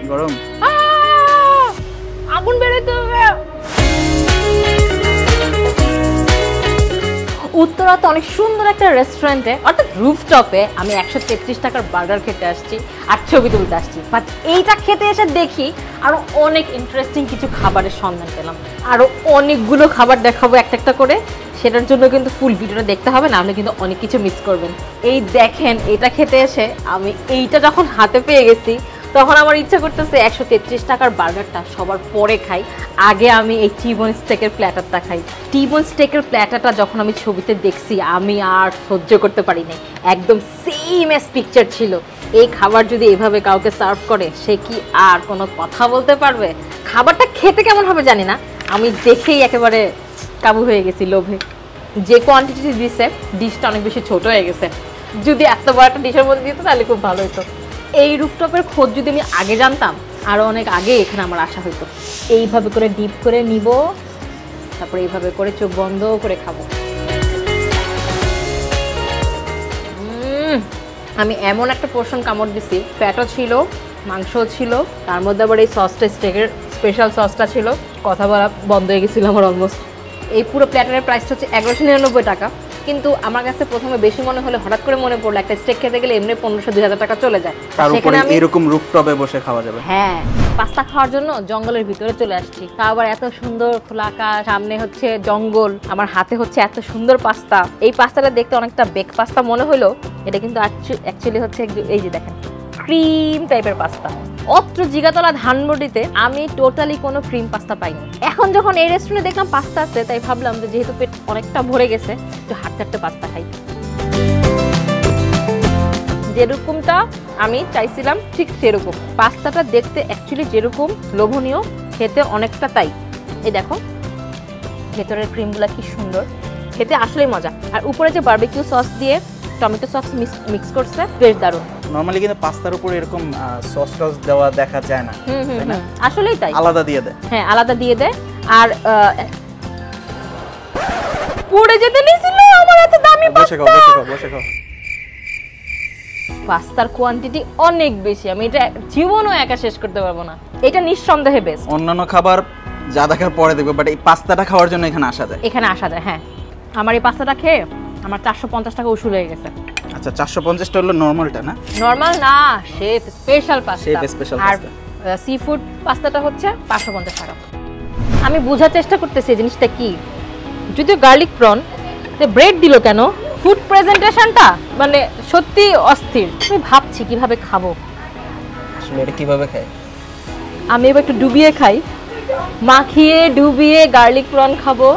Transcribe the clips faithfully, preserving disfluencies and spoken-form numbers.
গরম আগুন বেরোতে হবে। উত্তরাতে অনেক সুন্দর একটা রেস্টুরেন্টে অর্থাৎ রুফটপে আমি একশো তেত্রিশ টাকার বার্গার খেতে আসছি আর ছবি তুলতে আসছি। বাট এইটা খেতে এসে দেখি আরও অনেক ইন্টারেস্টিং কিছু খাবারের সন্ধান পেলাম। আরও অনেকগুলো খাবার দেখাবো একটা একটা করে, সেটার জন্য কিন্তু ফুল ভিডিওটা দেখতে হবে, না হলে কিন্তু অনেক কিছু মিস করবেন। এই দেখেন, এটা খেতে এসে আমি এইটা যখন হাতে পেয়ে গেছি তখন আমার ইচ্ছা করতেছে একশো তেত্রিশ টাকার বার্গারটা সবার পরে খাই, আগে আমি এই টি-বোন স্টেকের প্ল্যাটারটা খাই। টি-বোন স্টেকের প্ল্যাটারটা যখন আমি ছবিতে দেখছি আমি আর সহ্য করতে পারি নাই, একদম সেম এস পিকচার ছিল। এই খাবার যদি এভাবে কাউকে সার্ভ করে সে কি আর কোনো কথা বলতে পারবে? খাবারটা খেতে কেমন হবে জানি না, আমি দেখেই একেবারে কাবু হয়ে গেছি লোভে। যে কোয়ান্টিটি দিচ্ছে ডিশটা অনেক বেশি ছোট হয়ে গেছে, যদি এত বড় একটা ডিশের মধ্যে দিত তাহলে খুব ভালো হতো। এই রুফটপের খোঁজ যদি আমি আগে জানতাম আরও অনেক আগে এখানে আমার আসা হতো। এইভাবে করে ডিপ করে নিব, তারপরে এইভাবে করে চোখ বন্ধ করে খাবো। আমি এমন একটা পোর্শন কামড় দিছি, ফ্যাটও ছিল, মাংসও ছিল, তার মধ্যে আবার এই সসটা স্টেকের স্পেশাল সসটা ছিল, কথা বলা বন্ধ হয়ে গেছিল আমার অলমোস্ট। এই পুরো প্ল্যাটারের প্রাইসটা হচ্ছে এগারোশো নিরানব্বই টাকা, কিন্তু আমার কাছে প্রথমে বেশি মনে হলে হঠাৎ করে মনে পড়লো একটা স্টেক খেতে গেলে এমনি পনেরোশো দুই হাজার টাকা চলে যায়, সেখানে আমি এরকম রুফটপে বসে খাওয়া যাবে। হ্যাঁ, পাস্তা খাওয়ার জন্য জঙ্গলের ভিতরে চলে আসছি, তা আবার এত সুন্দর খোলা আকাশ, সামনে হচ্ছে জঙ্গল, আমার হাতে হচ্ছে এত সুন্দর পাস্তা। এই পাস্তাটা দেখতে অনেকটা বেক পাস্তা মনে হলো, এটা কিন্তু অ্যাকচুয়ালি হচ্ছে এই যে দেখেন ক্রিম টাইপের পাস্তা। অত্র জিগাতলা ধানমন্ডিতে আমি টোটালি কোনো ক্রিম পাস্তা পাইনি। এখন যখন এই রেস্টুরেন্টে দেখলাম পাস্তা আছে, তাই ভাবলাম যে যেহেতু পেট অনেকটা ভরে গেছে একটু হাঁটতে হাঁটতে পাস্তা খাই। যেরকমটা আমি চাইছিলাম ঠিক সেরকম পাস্তাটা দেখতে, অ্যাকচুয়ালি যেরকম লোভনীয় খেতে অনেকটা তাই। এই দেখো ভেতরের ক্রিমগুলা কি সুন্দর, খেতে আসলেই মজা। আর উপরে যে বারবিকিউ সস দিয়ে টমেটো সস মিক্স করছে, বেশ দারুণ। নরমালি কিন্তু পাস্তার উপর এরকম সস টস দেওয়া দেখা যায় না, তাই না? আসলেই তাই, আলাদা দিয়ে দেয়। হ্যাঁ আলাদা দিয়ে দেয়। আর পড়ে যেতে নিছিল আমার এত দামি পাস্তা। বসে খাও, বসে খাও, বসে খাও। পাস্তার কোয়ান্টিটি অনেক বেশি, আমি এটা জীবনও একা শেষ করতে পারবো না। এটা নিঃসন্দেহে বেস্ট। অন্যান্য খাবার যা দেখার পরে দেখবে, বাট এই পাস্তাটা খাওয়ার জন্য এখানে আসা যায়। এখানে আসা যায়, হ্যাঁ। আমার এই পাস্তাটা খেয়ে আমার চারশো পঞ্চাশ টাকা উসুল হয়ে গেছে। আচ্ছা, চারশো পঞ্চাশ টা হলো নরমালটা না? নরমাল না, chef special pasta. Chef special pasta. আর সি ফুড পাস্তাটা হচ্ছে পাঁচশো পঞ্চাশ টাকা। আমি বোঝার চেষ্টা করতেছি এই জিনিসটা কি। যদিও গার্লিক প্রন, ব্রেড দিল কেন? ফুড প্রেজেন্টেশনটা মানে সত্যি অস্থির। আমি ভাবছি কিভাবে খাবো। আসলে এটা কিভাবে খায়? আমি এবার একটু ডুবিয়ে খাই, মাখিয়ে ডুবিয়ে গার্লিক প্রন খাবো।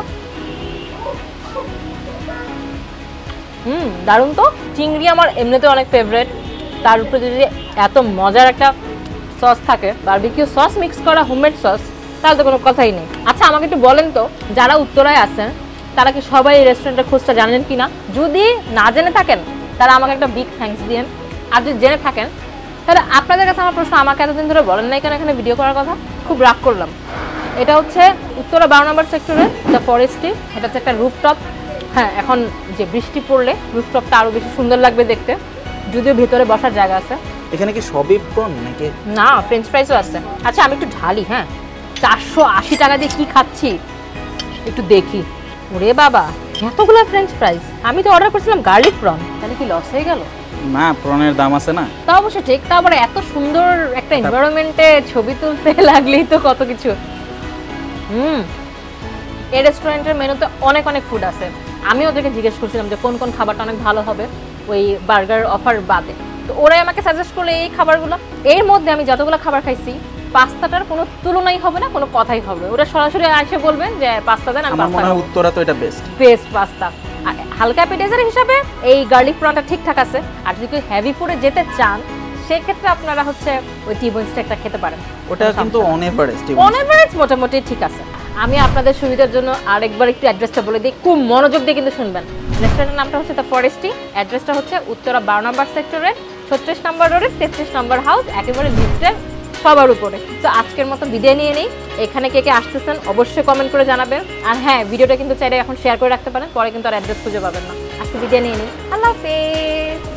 হুম, দারুণ তো। চিংড়ি আমার এমনিতে অনেক ফেভারিট, তার উপরে যদি এত মজার একটা সস থাকে, বারবিকিউ সস মিক্স করা হোমমেড সস, তাহলে তো কোনো কথাই নেই। আচ্ছা আমাকে একটু বলেন তো, যারা উত্তরায় আছেন তারা কি সবাই এই রেস্টুরেন্টের খোঁজটা জানেন কি না? যদি না জেনে থাকেন তারা আমাকে একটা বিগ থ্যাঙ্কস দিয়েন, আর যদি জেনে থাকেন তাহলে আপনাদের কাছে আমার প্রশ্ন, আমাকে এতদিন ধরে বলেন নাই কেন এখানে ভিডিও করার কথা? খুব রাগ করলাম। এটা হচ্ছে উত্তরা বারো নম্বর সেক্টরে দ্য ফরেস্টে, এটা হচ্ছে একটা রুফটপ। হ্যাঁ, এখন যে বৃষ্টি পড়লে রুফটপটা আরো বেশি সুন্দর লাগবে দেখতে, যদিও ভেতরে বসার জায়গা আছে। এখানে কি সবই প্রন নাকি? না, ফ্রেঞ্চ ফ্রাইসও আছে। আচ্ছা আমি একটু ঢালি। হ্যাঁ, চারশো আশি টাকা দিয়ে কি খাচ্ছি একটু দেখি। ওরে বাবা, এতগুলো ফ্রেঞ্চ ফ্রাইস! আমি তো অর্ডার করেছিলাম গার্লিক প্রন, তাহলে কি লস হয়ে গেল? না, প্রনের দাম আছে না। তা অবশ্য ঠিক, তারপরে এত সুন্দর একটা এনভায়রনমেন্টে ছবি তুলতে লাগলেই তো কত কিছু। হুম, এই রেস্টুরেন্টের মেনুতে অনেক অনেক ফুড আছে। আমি ওদেরকে জিজ্ঞেস করছিলাম যে কোন কোন খাবারটা অনেক ভালো হবে ওই বার্গার অফার বাদে, তো ওরাই আমাকে সাজেস্ট করলো এই খাবারগুলো। এর মধ্যে আমি যতগুলো খাবার খাইছি পাস্তাটার কোনো তুলনাই হবে না, কোনো কথাই হবে। ওরা সরাসরি এসে বলবেন যে পাস্তা দেন, আমি আমার মনে হয় উত্তরা তো এটা বেস্ট বেস্ট পাস্তা। আর হালকা অ্যাপিটাইজার হিসাবে এই গার্লিক প্রনটা ঠিকঠাক আছে। আর যদি হেভি ফুডে যেতে চান সেক্ষেত্রে আপনারা হচ্ছে ওই টি-বোন স্টেকটা খেতে পারেন। ওটা কিন্তু অন এভারেজ, অন এভারেজ মোটামুটি ঠিক আছে। আমি আপনাদের সুবিধার জন্য আরেকবার একটু অ্যাড্রেসটা বলে দিই, খুব মনোযোগ দিয়ে কিন্তু শুনবেন। রেস্টুরেন্টের নামটা হচ্ছে দ্য ফরেস্টি, অ্যাড্রেসটা হচ্ছে উত্তরা বারো নম্বর সেক্টরে ছত্রিশ নম্বর রোডে তেত্রিশ নম্বর হাউস, একেবারে লিফটের সবার উপরে। তো আজকের মতো বিদায় নিয়ে নেই। এখানে কে কে আসতেছেন অবশ্যই কমেন্ট করে জানাবেন। আর হ্যাঁ, ভিডিওটা কিন্তু চাইলে এখন শেয়ার করে রাখতে পারেন, পরে কিন্তু আর অ্যাড্রেস খুঁজে পাবেন না। আজকে বিদায় নিয়ে নিই, আল্লাহ হাফেজ।